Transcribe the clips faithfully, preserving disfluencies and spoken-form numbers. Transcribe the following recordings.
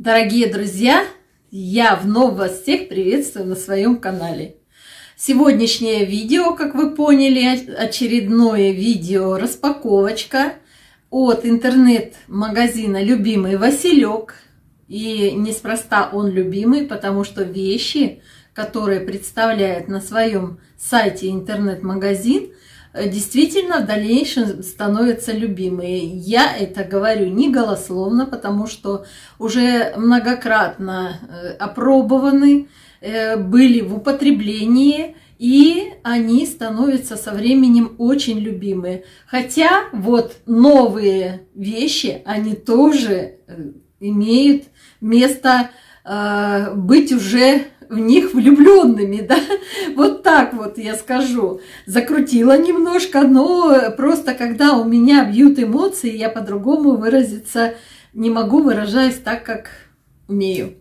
Дорогие друзья, я вновь вас всех приветствую на своем канале. Сегодняшнее видео, как вы поняли, очередное видео распаковочка от интернет-магазина «Любимый Василек». И неспроста он любимый, потому что вещи, которые представляет на своем сайте интернет-магазин, действительно в дальнейшем становятся любимые. Я это говорю не голословно, потому что уже многократно опробованы, были в употреблении, и они становятся со временем очень любимые. Хотя вот новые вещи, они тоже имеют место э, быть уже в них влюбленными, да, вот так вот я скажу. Закрутила немножко, но просто когда у меня бьют эмоции, я по-другому выразиться не могу, выражаясь так, как умею.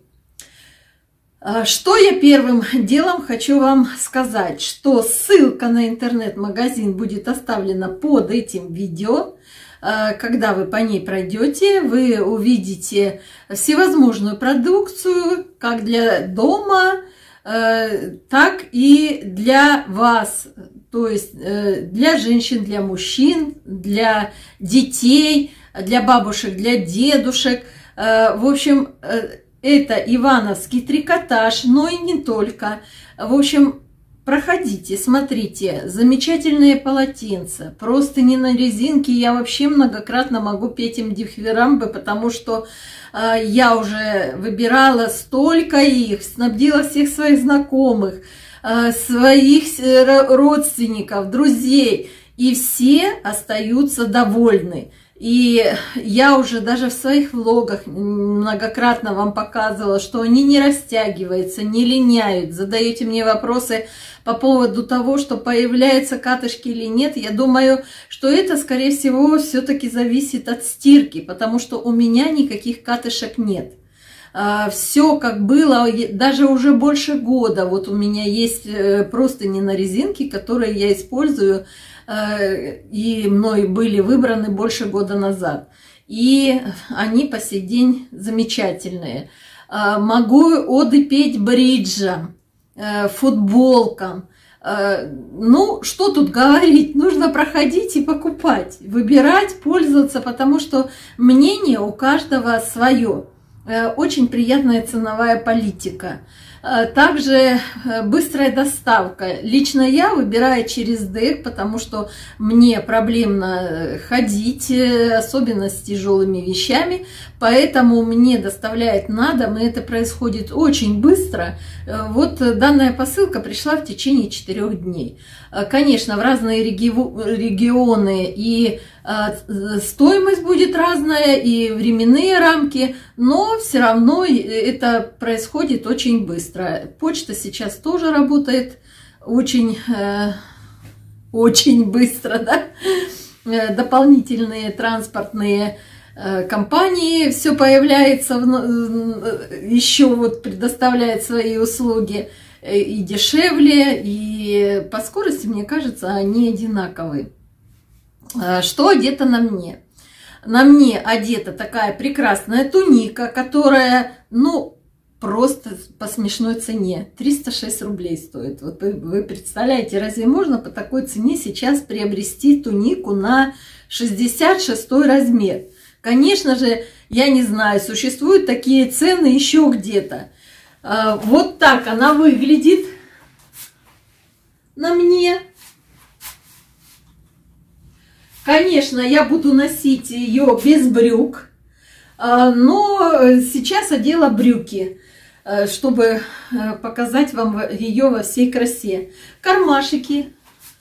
Что я первым делом хочу вам сказать, что ссылка на интернет-магазин будет оставлена под этим видео. Когда вы по ней пройдете, вы увидите всевозможную продукцию, как для дома, так и для вас, то есть для женщин, для мужчин, для детей, для бабушек, для дедушек. В общем, это ивановский трикотаж, но и не только. В общем, проходите, смотрите, замечательные полотенца, просто не на резинке. Я вообще многократно могу петь им дифирамбы, потому что э, я уже выбирала столько их, снабдила всех своих знакомых, э, своих родственников, друзей, и все остаются довольны. И я уже даже в своих влогах многократно вам показывала, что они не растягиваются, не линяют. Задаете мне вопросы по поводу того, что появляются катышки или нет. Я думаю, что это, скорее всего, все-таки зависит от стирки, потому что у меня никаких катышек нет. Все как было, даже уже больше года. Вот у меня есть простыни на резинке, которые я использую, и мной были выбраны больше года назад. И они по сей день замечательные. Могу оды петь бриджам, футболкам. Ну, что тут говорить? Нужно проходить и покупать, выбирать, пользоваться, потому что мнение у каждого свое. Очень приятная ценовая политика. Также быстрая доставка. Лично я выбираю через ДЭК, потому что мне проблемно ходить, особенно с тяжелыми вещами. Поэтому мне доставляют на дом, и это происходит очень быстро. Вот данная посылка пришла в течение четырёх дней. Конечно, в разные регионы и стоимость будет разная, и временные рамки, но все равно это происходит очень быстро. Почта сейчас тоже работает очень, очень быстро, да? Дополнительные транспортные компании, все появляется, еще вот предоставляет свои услуги и дешевле, и по скорости, мне кажется, они одинаковые. Что одето на мне? На мне одета такая прекрасная туника, которая, ну, просто по смешной цене. триста шесть рублей стоит. Вот вы, вы представляете, разве можно по такой цене сейчас приобрести тунику на шестьдесят шестой размер? Конечно же, я не знаю, существуют такие цены еще где-то. Вот так она выглядит на мне. Конечно, я буду носить ее без брюк, но сейчас одела брюки, чтобы показать вам ее во всей красе. Кармашики.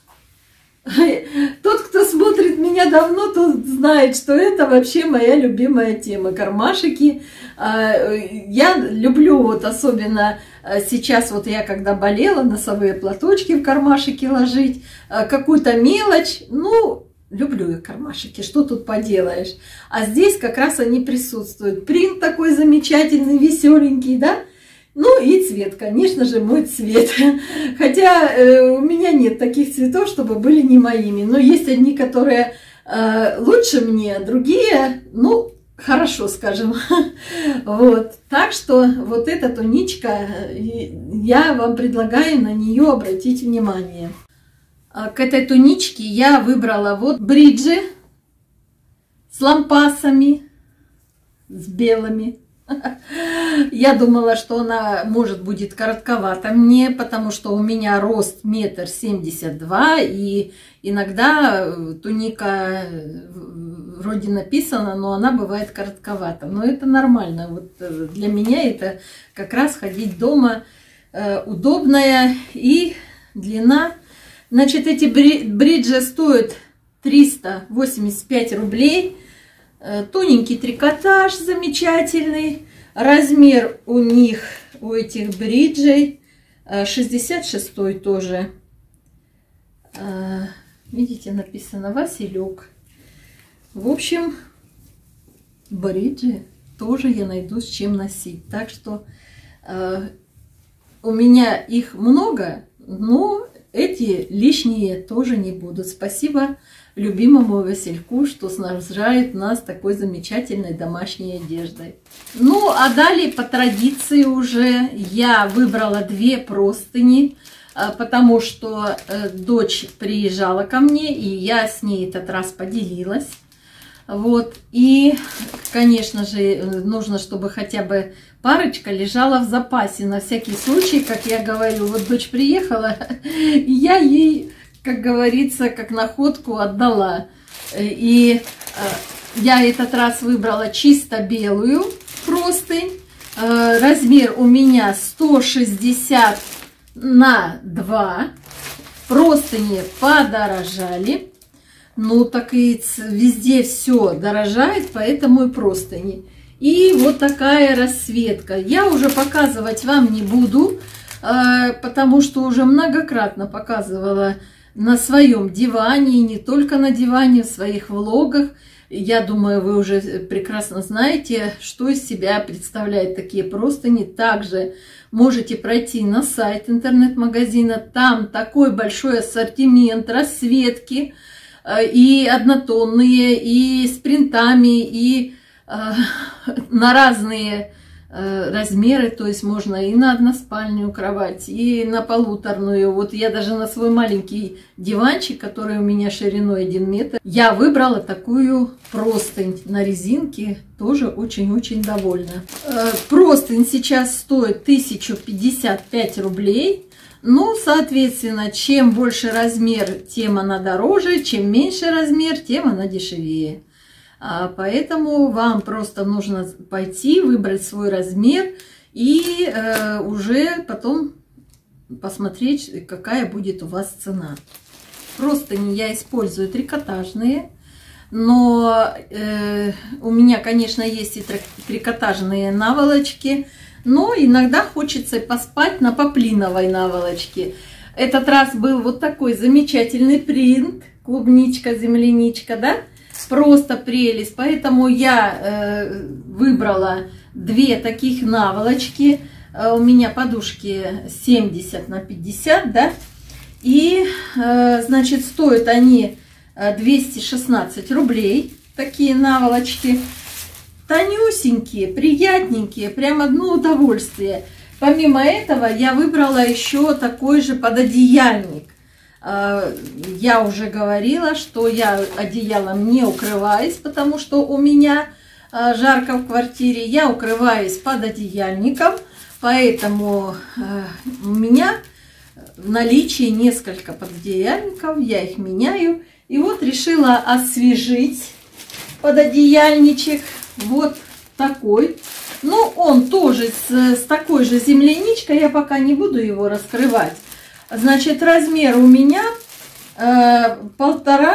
Тот, кто смотрит меня давно, тот знает, что это вообще моя любимая тема. Кармашики. Я люблю вот особенно сейчас, вот я когда болела, носовые платочки в кармашики ложить, какую-то мелочь, ну... Люблю я кармашики, что тут поделаешь. А здесь как раз они присутствуют. Принт такой замечательный, веселенький, да? Ну и цвет, конечно же, мой цвет. Хотя э, у меня нет таких цветов, чтобы были не моими. Но есть одни, которые э, лучше мне, другие, ну, хорошо, скажем. Вот. Так что вот эта туничка, я вам предлагаю на нее обратить внимание. К этой туничке я выбрала вот бриджи с лампасами, с белыми. Я думала, что она, может, будет коротковата мне, потому что у меня рост метр семьдесят два, и иногда туника вроде написано, но она бывает коротковата. Но это нормально. Вот для меня это как раз ходить дома э, удобная и длина. Значит, эти бриджи стоят триста восемьдесят пять рублей. Тоненький трикотаж замечательный. Размер у них, у этих бриджей, шестьдесят шестой тоже. Видите, написано Василек. В общем, бриджи тоже я найду с чем носить. Так что у меня их много, но эти лишние тоже не будут. Спасибо любимому Васильку, что снабжает нас такой замечательной домашней одеждой. Ну, а далее по традиции уже я выбрала две простыни, потому что дочь приезжала ко мне, и я с ней этот раз поделилась. Вот, и, конечно же, нужно, чтобы хотя бы парочка лежала в запасе на всякий случай, как я говорю. Вот дочь приехала, и я ей, как говорится, как находку отдала. И я этот раз выбрала чисто белую простынь. Размер у меня сто шестьдесят на два. Простыни подорожали. Ну, так и везде все дорожает, поэтому и простыни. И вот такая расцветка. Я уже показывать вам не буду, потому что уже многократно показывала на своем диване, и не только на диване, в своих влогах. Я думаю, вы уже прекрасно знаете, что из себя представляют такие простыни. Также можете пройти на сайт интернет-магазина. Там такой большой ассортимент расцветки. И однотонные, и с принтами, и э, на разные э, размеры. То есть можно и на односпальную кровать, и на полуторную. Вот я даже на свой маленький диванчик, который у меня шириной один метр, я выбрала такую простынь на резинке. Тоже очень-очень довольна. Э, простынь сейчас стоит тысячу пятьдесят пять рублей. Ну, соответственно, чем больше размер, тем она дороже, чем меньше размер, тем она дешевее. А поэтому вам просто нужно пойти, выбрать свой размер и э, уже потом посмотреть, какая будет у вас цена. Простыни я использую трикотажные, но э, у меня, конечно, есть и трикотажные наволочки. Но иногда хочется поспать на поплиновой наволочке. Этот раз был вот такой замечательный принт. Клубничка, земляничка, да? Просто прелесть. Поэтому я э, выбрала две таких наволочки. Э, у меня подушки семьдесят на пятьдесят, да? И, э, значит, стоят они двести шестнадцать рублей. Такие наволочки. Тонюсенькие, приятненькие, прям одно удовольствие. Помимо этого я выбрала еще такой же пододеяльник. Я уже говорила, что я одеялом не укрываюсь, потому что у меня жарко в квартире. Я укрываюсь пододеяльником, поэтому у меня в наличии несколько пододеяльников, я их меняю. И вот решила освежить пододеяльничек. Вот такой. Ну, он тоже с, с такой же земляничкой. Я пока не буду его раскрывать. Значит, размер у меня э, полтора.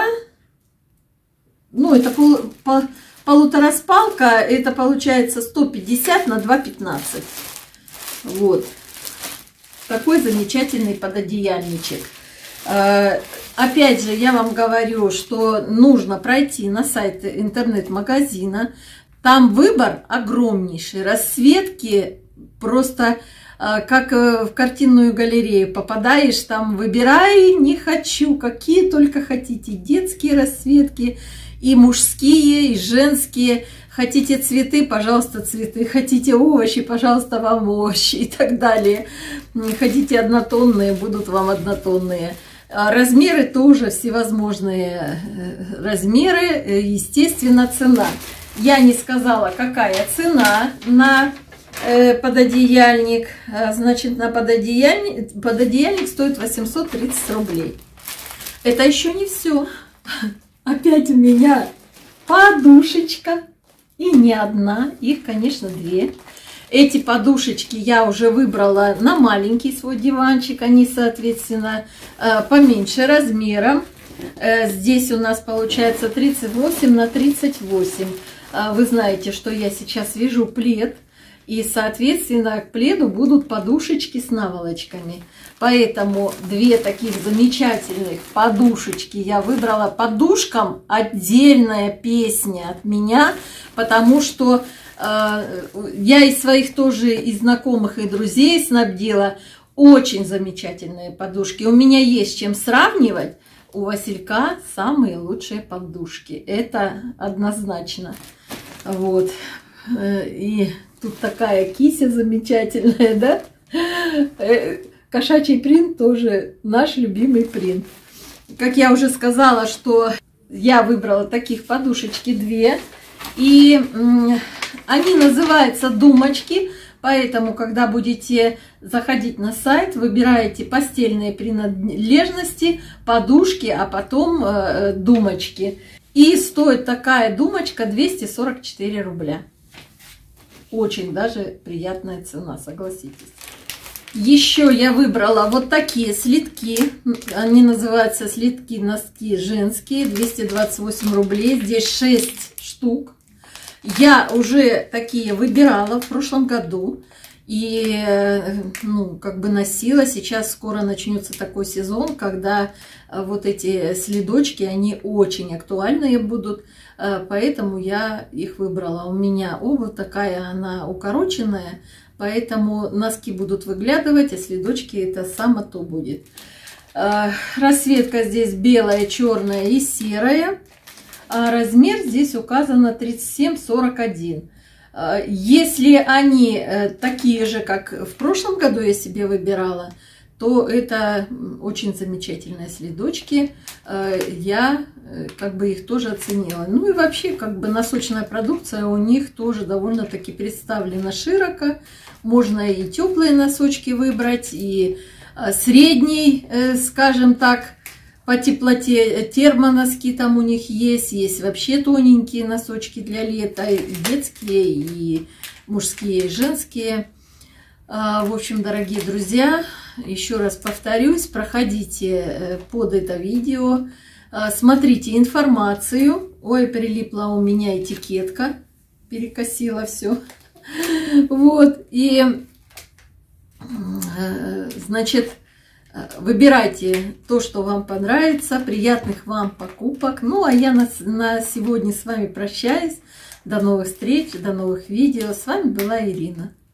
Ну, это пол, пол, полутора спалка. Это получается сто пятьдесят на два пятнадцать. Вот. Такой замечательный пододеяльничек. Э, опять же, я вам говорю, что нужно пройти на сайт интернет-магазина. Там выбор огромнейший, расцветки просто как в картинную галерею попадаешь, там выбирай, не хочу, какие только хотите, детские расцветки, и мужские, и женские. Хотите цветы, пожалуйста, цветы. Хотите овощи, пожалуйста, вам овощи и так далее. Хотите однотонные, будут вам однотонные. Размеры тоже всевозможные размеры, естественно, цена. Я не сказала, какая цена на пододеяльник. Значит, на пододеяльник, пододеяльник стоит восемьсот тридцать рублей. Это еще не все. Опять у меня подушечка. И не одна, их, конечно, две. Эти подушечки я уже выбрала на маленький свой диванчик. Они, соответственно, поменьше размером. Здесь у нас получается тридцать восемь на тридцать восемь. Вы знаете, что я сейчас вяжу плед. И, соответственно, к пледу будут подушечки с наволочками. Поэтому две таких замечательных подушечки я выбрала. Подушкам отдельная песня от меня, потому что э, я из своих тоже и знакомых, и друзей снабдила очень замечательные подушки. У меня есть чем сравнивать. У Василька самые лучшие подушки. Это однозначно. Вот. И тут такая кися замечательная, да? Кошачий принт тоже наш любимый принт. Как я уже сказала, что я выбрала таких подушечки две. И они называются думочки. Поэтому, когда будете заходить на сайт, выбираете постельные принадлежности, подушки, а потом э, думочки. И стоит такая думочка двести сорок четыре рубля. Очень даже приятная цена, согласитесь. Еще я выбрала вот такие слитки. Они называются слитки-носки женские. двести двадцать восемь рублей. Здесь шесть штук. Я уже такие выбирала в прошлом году. И, ну, как бы носила. Сейчас скоро начнется такой сезон, когда вот эти следочки, они очень актуальные будут. Поэтому я их выбрала. У меня обувь такая, она укороченная. Поэтому носки будут выглядывать, а следочки это само то будет. Расцветка здесь белая, черная и серая. А размер здесь указано тридцать семь сорок один. Если они такие же, как в прошлом году я себе выбирала, то это очень замечательные следочки. Я как бы их тоже оценила. Ну и вообще, как бы носочная продукция у них тоже довольно-таки представлена широко. Можно и теплые носочки выбрать, и средний, скажем так, по теплоте термоноски там у них есть. Есть вообще тоненькие носочки для лета, и детские, и мужские, и женские. В общем, дорогие друзья, еще раз повторюсь, проходите под это видео, смотрите информацию. Ой, прилипла у меня этикетка, перекосила все. Вот, и, значит, выбирайте то, что вам понравится. Приятных вам покупок. Ну, а я на, на сегодня с вами прощаюсь. До новых встреч, до новых видео. С вами была Ирина.